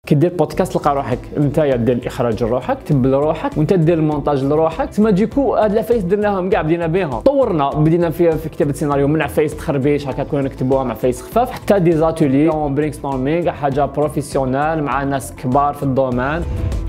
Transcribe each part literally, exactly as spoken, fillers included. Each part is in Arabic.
كدير بودكاست تلقى روحك انت يا دير الاخراج لروحك، تبل لروحك، وانت دير المونتاج لروحك. تما ديكو هاد لافايس درناهم كاع بدينا بهم، طورنا بدينا في في كتابه سيناريو من عفايس تخربيش هكا كنا نكتبوها مع عفايس خفاف، حتى دي زاتولي اون برينغ ستورمينغ حاجه بروفيسيونيل مع ناس كبار في الدومين.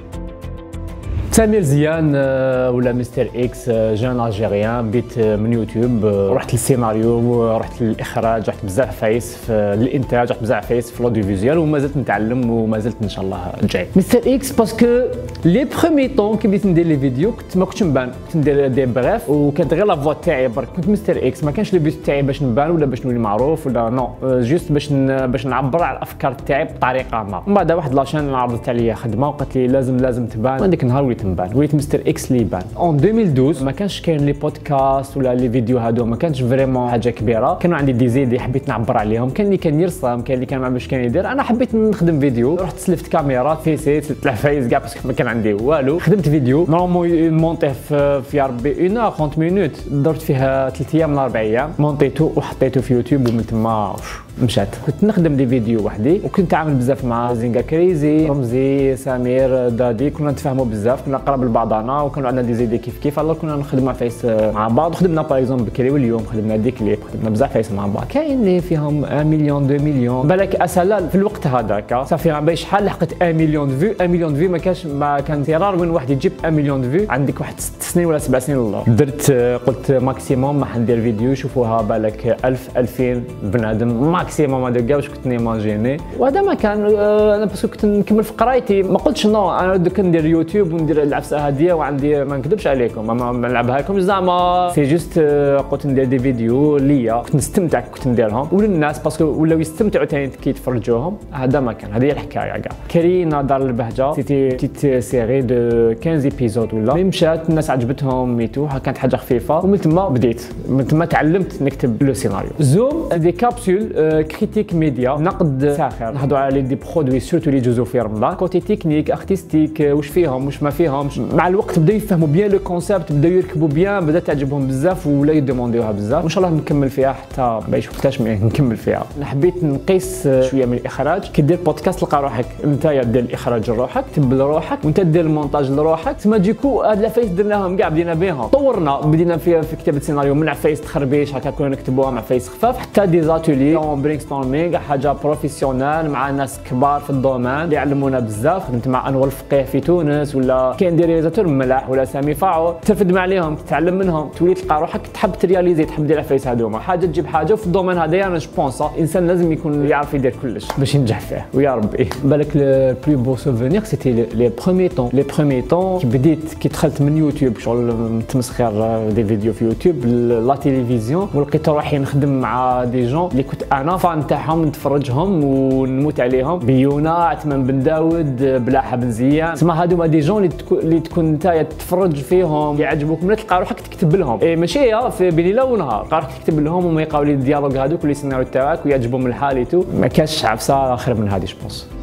سمير زيان ولا مستر اكس جون الجيريان، بديت من يوتيوب، رحت للسيناريو، رحت للاخراج، رحت بزاف عفايس في الانتاج، رحت بزاف عفايس في لوديو فيزيوال، وما زلت نتعلم وما زلت ان شاء الله جاي. مستر اكس باسكو لي بروميي طون كي بديت ندير لي فيديو كنت ما كنتش نبان، كنت ندير دي بريف وكانت غير لا فوا تاعي برك، كنت مستر اكس، ما كانش لي بيت تاعي باش نبان ولا باش نولي معروف ولا نو، جوست باش باش نعبر على الافكار تاعي بطريقه ما. ومن بعد واحد لاشين عرضت عليا خدمه وقالت لي لازم لازم تبان، هذاك النهار وليت نبان، وليت مستر اكس اللي يبان. اون ألفين واثناش ما كانش كاين لي بودكاست ولا لي فيديو هادو، ما كانش فريمون حاجه كبيره، كانوا عندي دي زيدي حبيت نعبر عليهم، كان اللي كان يرسم، كان اللي كان ما باش كان يدير، انا حبيت نخدم فيديو، رحت سلفت كاميرا فيسيت سلفت العفايس كاع باسكو ما كان عندي والو، خدمت فيديو نورمالمون مونطيه في في ربي اون اور خمسين مينوت، درت فيها ثلاث ايام ولا اربع ايام، مونطيتو وحطيته في يوتيوب ومن تما مشات. كنت نخدم دي فيديو وحدي وكنت نتعامل بزاف مع زينغا كريزي، رمزي، سمير، دادي، كنا نتفاهموا بزاف، كنا قراب لبعضنا وكانوا عندنا دي زيدي كيف كيف، الله كنا نخدموا عفايس مع بعض، خدمنا باغ اكزومبل بكري واليوم خدمنا دي كليب، خدمنا بزاف عفايس مع بعض، كاين اللي فيهم واحد مليون اثنين مليون، بالك اسالا في الوقت هذاك صافي باش شحال لحقت واحد مليون فيو، واحد مليون فيو ما كانش ما كان رار وين واحد يجيب واحد مليون فيو، عندك واحد ست سنين ولا سبع سنين الله. درت قلت ماكسيموم ما حندير فيديو يشوفوها بالك ألف ألفين بنادم ماكسيموم هذا كاع، كنت نيماجيني، وهذا ما كان انا باسكو كنت نكمل في قرايتي، ما قلتش نو انا دوك ندير يوتيوب وندير العفسه هاديه وعندي ما نكذبش عليكم ما نلعبها لكم زعما سي جوست قلت ندير دي فيديو ليا كنت نستمتع كنت نديرهم وللناس باسكو ولاو يستمتعوا ثاني كي يتفرجوهم، هذا ما كان، هذه هي الحكايه كاع. كرينا دار البهجه سيتي تيت سيري دو خمسطاش ايبيزود ولا مي مشات الناس عجبتهم ميتو، كانت حاجه خفيفه، ومن تما بديت من تما تعلمت نكتب لو سيناريو. زوم دي كابسول كريتيك ميديا، نقد ساخر، نهضوا على دي برودوي سورتو اللي يجوزوا في رمضان، كوتي تكنيك ارتستيك، واش فيهم واش ما فيهمش، مع الوقت بداو يفهموا بيان لو كونسيبت، بداو يركبوا بيان، بدات تعجبهم بزاف ولا يدومونديوها بزاف، وان شاء الله نكمل فيها حتى ما يشوفوش نكمل فيها. انا حبيت نقيس شويه من الاخراج، كي دير بودكاست تلقى روحك انت يا دير الاخراج لروحك، تبل لروحك، وانت دير المونتاج لروحك. تما ديكو هاد لافايس درناهم كاع بدينا بهم، طورنا بدينا في في كتابه سيناريو من عفايس تخربيش هكا كنا نكتبوها مع عفايس خفاف، حتى دي زاتولي اون برينغ ستورمينغ حاجه بروفيسيونيل مع ناس كبار في الدومين اللي يعلمونا بزاف. خدمت مع انور الفقيه في تونس، ولا كاين دي رياليزاتور ملاح ولا سامي فاعو، ترفد مع عليهم تتعلم منهم، تولي تلقى روحك تحب ترياليزي، تحب دير العفايس هذوما، حاجه تجيب حاجه. وفي الدومين هذايا انا جو بونس الانسان لازم يكون يعرف يدير كلش باش ينجح فيه، ويا ربي. بالك لو بلو بو سوفونير سيتي لي بروميي طون، لي بروميي طون كي بديت كي دخلت من يوتيوب شغل متمسخر دي فيديو في يوتيوب لا تيليفزيون، ولقيت روحي نخدم مع دي جون اللي كنت انا فان تاعهم نتفرجهم ونموت عليهم، بيونا، عثمان بن داود، بلاحه بن زيان، تسمى هادو دي جون اللي تكون اللي تكون انت تتفرج فيهم يعجبوك، ملي تلقى روحك تكتب لهم، اي ماشي في بين ليله ونهار، تلقى روحك تكتب لهم وما يلقاو لي الديالوج هذوك واللي السيناريو تاعك ويعجبهم الحال، ما كانش عفسه اخر من هذه. جو بونس